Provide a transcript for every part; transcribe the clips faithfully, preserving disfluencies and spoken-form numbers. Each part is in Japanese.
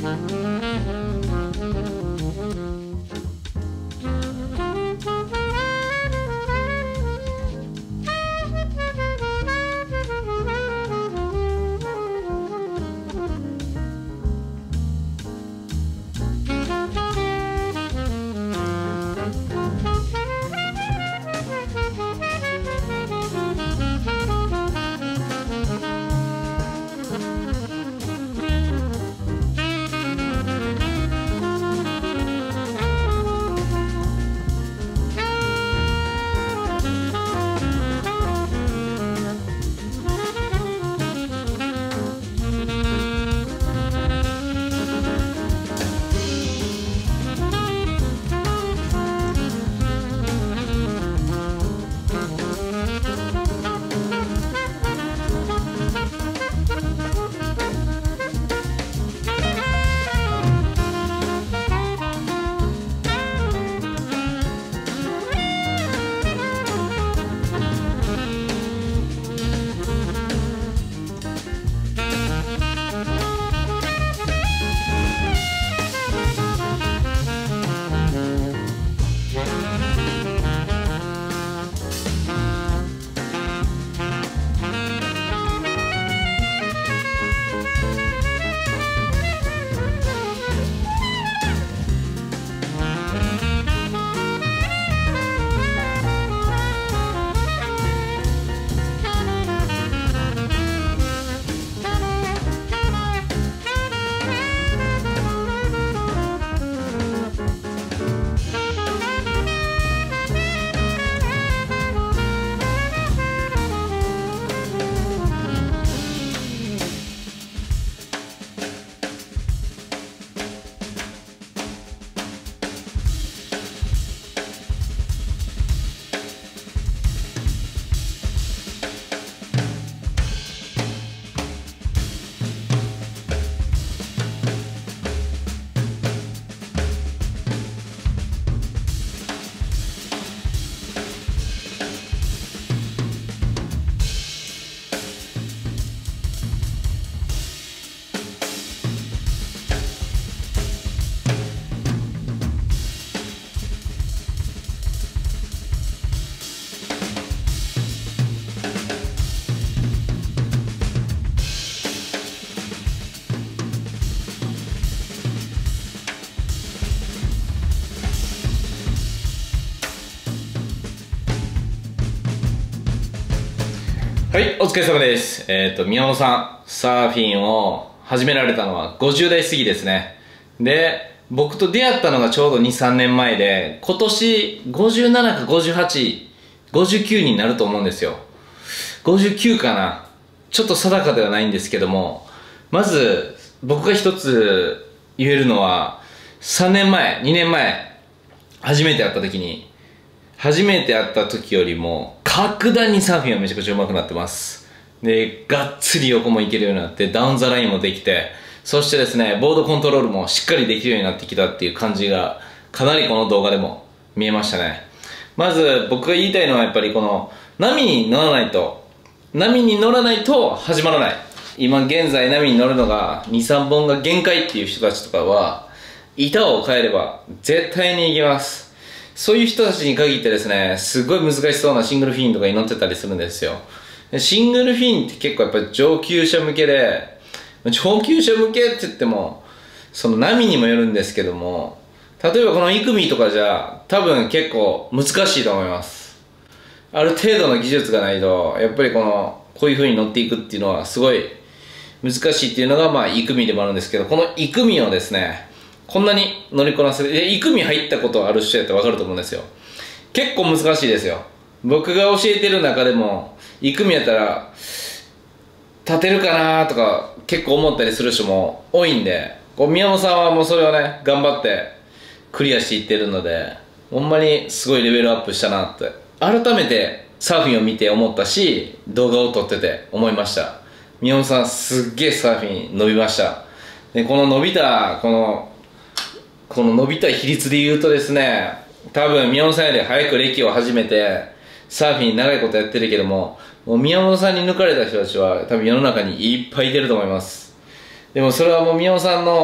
はい、お疲れ様です。えっと、宮本さん、サーフィンを始められたのはごじゅう代過ぎですね。で、僕と出会ったのがちょうどに、さんねんまえで、今年ごじゅうななかごじゅうはち、ごじゅうきゅうになると思うんですよ。ごじゅうきゅうかな。ちょっと定かではないんですけども、まず、僕が一つ言えるのは、さんねんまえ、にねんまえ、初めて会った時に、初めて会った時よりも格段にサーフィンはめちゃくちゃ上手くなってます。で、がっつり横も行けるようになって、ダウンザラインもできて、そしてですね、ボードコントロールもしっかりできるようになってきたっていう感じがかなりこの動画でも見えましたね。まず僕が言いたいのはやっぱりこの波に乗らないと波に乗らないと始まらない。今現在波に乗るのがに、さんぼんが限界っていう人たちとかは、板を変えれば絶対に行けます。そういう人たちに限ってですね、すごい難しそうなシングルフィンとかに乗ってたりするんですよ。でシングルフィンって結構やっぱり上級者向けで、上級者向けって言ってもその波にもよるんですけども、例えばこのイクミとかじゃ多分結構難しいと思います。ある程度の技術がないとやっぱりこのこういう風に乗っていくっていうのはすごい難しいっていうのがまあイクミでもあるんですけど、このイクミをですねこんなに乗りこなせる、でイクミ入ったことある人やって分かると思うんですよ。結構難しいですよ。僕が教えてる中でもイクミやったら立てるかなとか結構思ったりする人も多いんで、こう宮本さんはもうそれをね頑張ってクリアしていってるので、ほんまにすごいレベルアップしたなって改めてサーフィンを見て思ったし、動画を撮ってて思いました。宮本さんすっげえサーフィン伸びました。でこの伸びたこのこの伸びた比率で言うとですね、多分宮本さんより早く歴を始めてサーフィン長いことやってるけども、もう宮本さんに抜かれた人たちは多分世の中にいっぱいいてると思います。でもそれはもう宮本さんの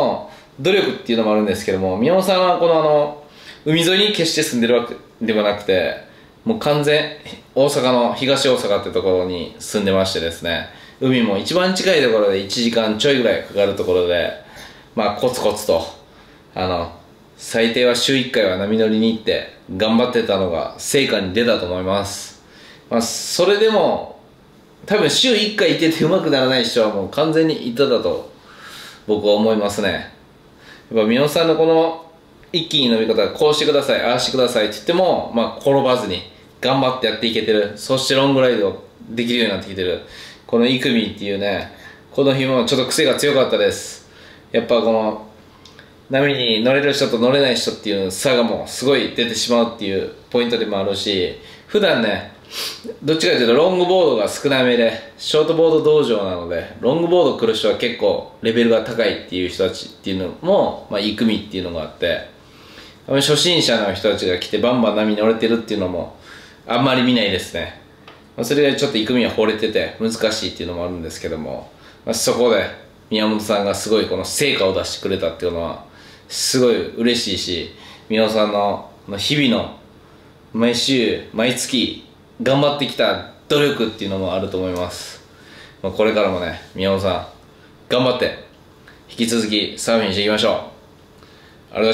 努力っていうのもあるんですけども、宮本さんはこのあの海沿いに決して住んでるわけではなくて、もう完全大阪の東大阪ってところに住んでましてですね、海も一番近いところでいちじかんちょいぐらいかかるところで、まあコツコツとあの最低は週いっかいは波乗りに行って頑張ってたのが成果に出たと思います。まあ、それでも多分週いっかい行っててうまくならない人はもう完全にいただと僕は思いますね。やっぱ宮本さんのこの一気に飲み方、こうしてください、ああしてくださいって言っても、まあ、転ばずに頑張ってやっていけてる、そしてロングライドできるようになってきてる、このイクミっていうね、この日もちょっと癖が強かったです。やっぱこの波に乗れる人と乗れない人っていう差がもうすごい出てしまうっていうポイントでもあるし、普段ね、どっちかというとロングボードが少なめでショートボード道場なので、ロングボード来る人は結構レベルが高いっていう人たちっていうのも、まあ、イクミっていうのがあって、初心者の人たちが来てバンバン波に乗れてるっていうのもあんまり見ないですね。まあ、それでちょっとイクミは惚れてて難しいっていうのもあるんですけども、まあ、そこで宮本さんがすごいこの成果を出してくれたっていうのはすごい嬉しいし、宮本さんの日々の毎週毎月頑張ってきた努力っていうのもあると思います。まあ、これからもね、宮本さん頑張って引き続きサーフィンしていきましょう。ありがとうございました。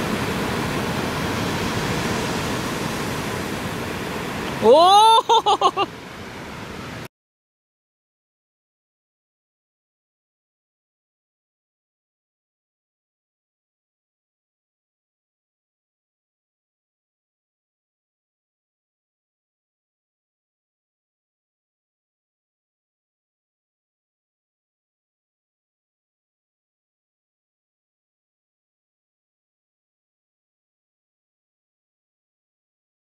おお